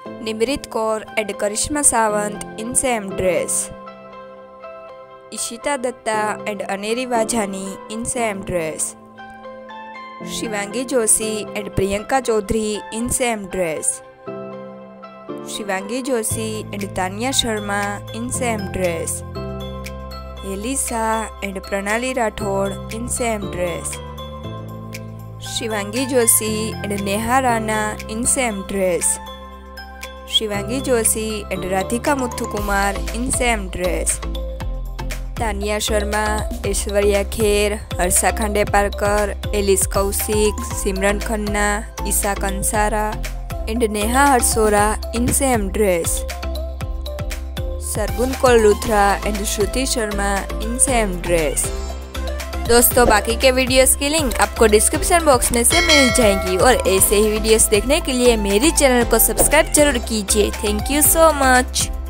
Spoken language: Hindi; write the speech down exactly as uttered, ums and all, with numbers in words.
Nimrit Kaur and Karishma Sawant in same dress. Ishita Dutta and Aneri Vajani in same dress. Shivangi Joshi and Priyanka Chaudhary in same dress. Shivangi Joshi and Tanya Sharma in same dress. Elisa and Pranali Rathod in same dress. Shivangi Joshi and Neha Rana in same dress. Shivangi Joshi and Radhika Muthukumar in same dress. Tanya Sharma, Aishwarya Kher, Harsha Khandeparkar, Alice Kaushik, Simran Khanna, Eisha Kansara and Neha Harsora in same dress. Sargun Kaul Luthra and Shruti Sharma in same dress. दोस्तों, बाकी के वीडियोस की लिंक आपको डिस्क्रिप्शन बॉक्स में से मिल जाएगी और ऐसे ही वीडियोस देखने के लिए मेरी चैनल को सब्सक्राइब जरूर कीजिए। Thank you so much.